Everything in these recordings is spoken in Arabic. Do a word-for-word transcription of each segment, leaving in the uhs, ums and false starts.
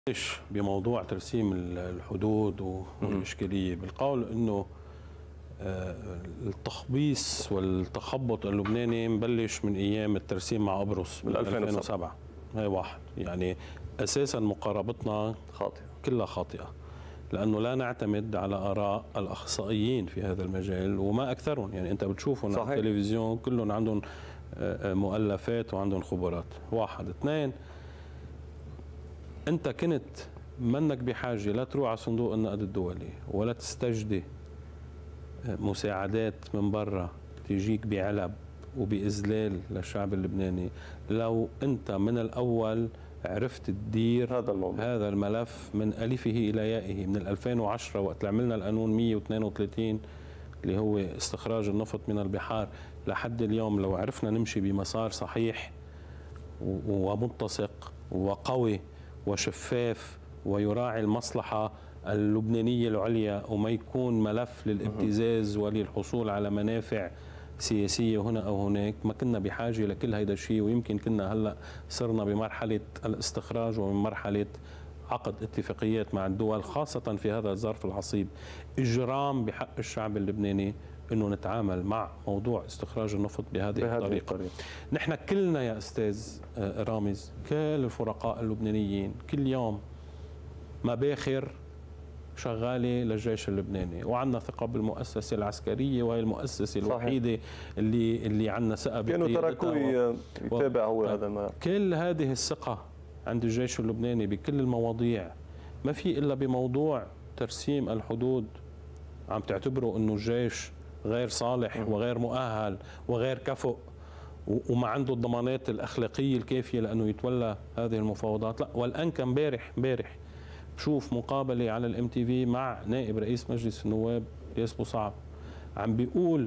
ليش بموضوع ترسيم الحدود والإشكالية بالقول أنه التخبيص والتخبط اللبناني مبلش من أيام الترسيم مع قبرص من ألفين وسبعة. هي واحد، يعني أساسا مقاربتنا خاطئة، كلها خاطئة، لأنه لا نعتمد على آراء الأخصائيين في هذا المجال وما أكثرهم. يعني أنت بتشوفهم على التلفزيون كلهم عندهم مؤلفات وعندهم خبرات. واحد. اثنين، أنت كنت منك بحاجة لا تروح على صندوق النقد الدولي ولا تستجدي مساعدات من برا تجيك بعلب وبإذلال للشعب اللبناني لو أنت من الأول عرفت تدير هذا الموضوع. هذا الملف من ألفه إلى يائه من ألفين وعشرة وقت عملنا القانون مئة واثنين وثلاثين اللي هو استخراج النفط من البحار لحد اليوم. لو عرفنا نمشي بمسار صحيح ومتسق وقوي وشفاف ويراعي المصلحة اللبنانية العليا وما يكون ملف للابتزاز وللحصول على منافع سياسية هنا أو هناك، ما كنا بحاجة لكل هيدا الشيء. ويمكن كنا هلأ صرنا بمرحلة الاستخراج ومن مرحلة عقد اتفاقيات مع الدول، خاصة في هذا الظرف العصيب. إجرام بحق الشعب اللبناني أنه نتعامل مع موضوع استخراج النفط بهذه, بهذه الطريقة. الطريقة. نحن كلنا يا أستاذ رامز، كل الفرقاء اللبنانيين كل يوم مباخر شغالة للجيش اللبناني، وعندنا ثقة بالمؤسسة العسكرية وهي المؤسسة الوحيدة اللي اللي عندنا ثقة كانوا تركوه يتابع هو هذا ما كل هذه الثقة عند الجيش اللبناني بكل المواضيع. ما في إلا بموضوع ترسيم الحدود عم تعتبروا أنه الجيش غير صالح وغير مؤهل وغير كفؤ وما عنده الضمانات الأخلاقية الكافية لأنه يتولى هذه المفاوضات. لا، والآن كان امبارح امبارح بشوف مقابلة على الام تي في مع نائب رئيس مجلس النواب الياس بوصعب عم بيقول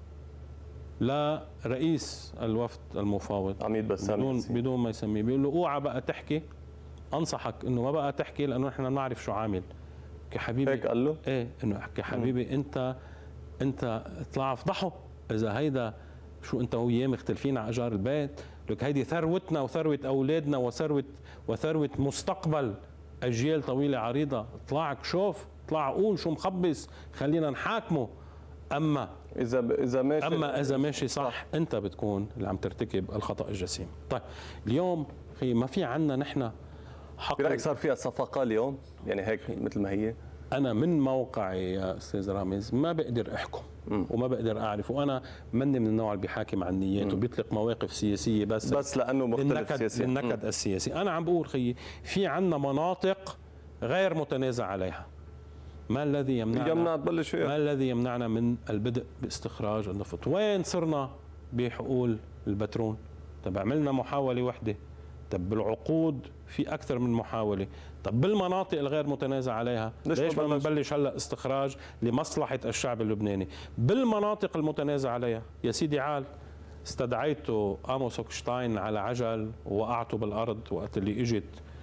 لا رئيس الوفد المفاوض عميد بسام بدون بدون ما يسميه، بيقول له اوعى بقى تحكي، انصحك انه ما بقى تحكي لانه نحن بنعرف شو عامل. كحبيبي هيك قال له؟ ايه، انه كحبيبي انت انت اطلع افضحه اذا هيدا شو انت وياه مختلفين على اجار البيت. لك هيدي ثروتنا وثروه اولادنا وثروه وثروه مستقبل اجيال طويله عريضه. اطلعك شوف، اطلع قول شو مخبص، خلينا نحاكمه. اما اذا اذا ماشي اما اذا ماشي صح, صح انت بتكون اللي عم ترتكب الخطا الجسيم. طيب اليوم خي ما في عندنا نحن حق. برايك صار فيها صفقه اليوم يعني هيك مثل ما هي؟ انا من موقعي يا استاذ رامز ما بقدر احكم م. وما بقدر اعرف، وانا مني من النوع اللي بيحاكم عن النيات وبيطلق مواقف سياسيه بس بس لانه مختلف سياسي النكد السياسي. انا عم بقول خيي في عندنا مناطق غير متنازع عليها. ما الذي يمنعنا تبلش فيها؟ ما الذي يمنعنا من البدء باستخراج النفط؟ وين صرنا بحقول البترول؟ طب عملنا محاوله وحده، طب بالعقود في اكثر من محاوله، طب بالمناطق الغير متنازع عليها ليش ما بنبلش هلا استخراج لمصلحه الشعب اللبناني بالمناطق المتنازع عليها؟ يا سيدي عال استدعيته آموس هوكشتاين على عجل ووقعته بالارض وقت اللي اجت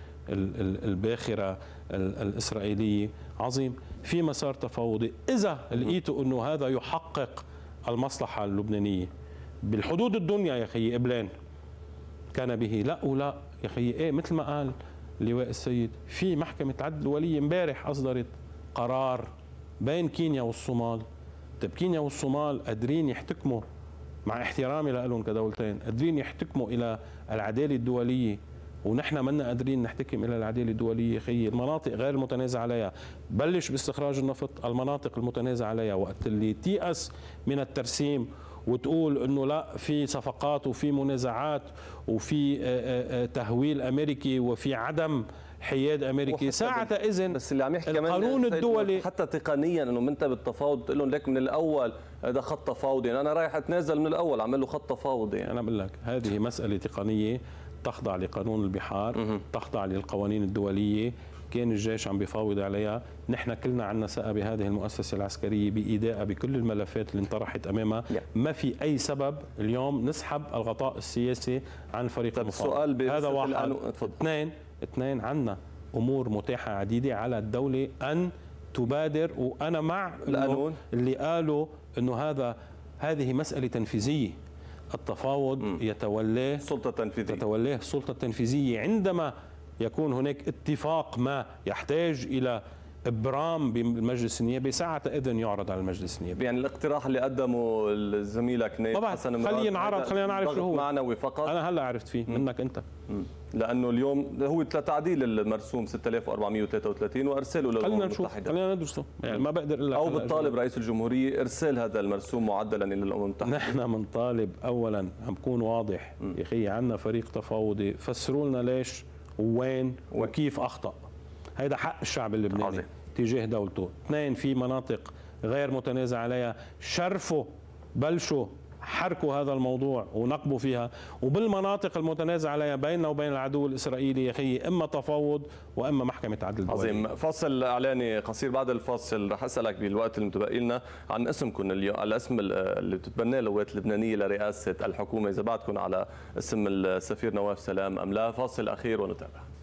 الباخره الاسرائيليه. عظيم، في مسار تفاوضي اذا لقيتوا انه هذا يحقق المصلحه اللبنانيه بالحدود الدنيا. يا اخي قبلان كان به لا ولا يا اخي. ايه مثل ما قال اللواء السيد، في محكمه عدل الوليه امبارح اصدرت قرار بين كينيا والصومال. طيب كينيا والصومال قادرين يحتكموا، مع احترامي لهم كدولتين، قادرين يحتكموا الى العداله الدوليه ونحن منا قادرين نحتكم الى العداله الدوليه. خي المناطق غير المتنازع عليها بلش باستخراج النفط. المناطق المتنازع عليها وقت اللي تيأس من الترسيم وتقول انه لا في صفقات وفي منازعات وفي تهويل امريكي وفي عدم حياد امريكي، ساعتها اذن بس اللي عم يحكي القانون الدولي حتى تقنيا انه انت بالتفاوض تقول لهم لك من الاول هذا خط تفاوضي، يعني انا رايح اتنازل من الاول اعمل له خط تفاوضي. يعني انا بقول لك هذه مساله تقنيه تخضع لقانون البحار، تخضع للقوانين الدوليه. كان الجيش عم بيفاوض عليها، نحن كلنا عندنا ثقه بهذه المؤسسه العسكريه بإيدائها بكل الملفات اللي انطرحت امامها. ما في اي سبب اليوم نسحب الغطاء السياسي عن فريق المفاوض. هذا واحد. اثنين اثنين عندنا امور متاحه عديده على الدوله ان تبادر، وانا مع القانون اللي قالوا انه هذا هذه مساله تنفيذيه. التفاوض يتولاه السلطه التنفيذيه تتولاه السلطه التنفيذيه. عندما يكون هناك اتفاق ما يحتاج إلى إبرام بالمجلس النيابي، ساعة إذن يعرض على المجلس النيابي. يعني الاقتراح اللي قدمه زميلك نائب حسن مراد خلينا نعرض، خلينا نعرف شو هو. معنوي فقط. أنا هلا عرفت فيه منك أنت. مم. لأنه اليوم هو تعديل المرسوم ستة آلاف وأربعمئة وثلاثة وثلاثين وأرسله للأمم خلينا نشوف، المتحدة. خلينا ندرسه، يعني ما بقدر إلا أو بتطالب رئيس الجمهورية إرسال هذا المرسوم معدلا إلى الأمم المتحدة. نحن بنطالب أولا، عم بكون واضح يا أخي، عندنا فريق تفاوضي، فسروا لنا ليش وين وكيف أخطأ. هيدا حق الشعب اللبناني عظيم تجاه دولته. اثنين، في مناطق غير متنازع عليها، شرفوا بلشوا حركوا هذا الموضوع ونقبوا فيها، وبالمناطق المتنازع عليها بيننا وبين العدو الإسرائيلي يا أخي إما تفاوض وإما محكمة عدل دولية. عظيم. فاصل إعلاني قصير، بعد الفاصل رح أسألك بالوقت المتبقي لنا عن اسمكم اليوم، على اسم اللي بتتبناه القوات اللبنانية لرئاسة الحكومة، إذا بعدكم على اسم السفير نواف سلام أم لا. فاصل أخير ونتابع.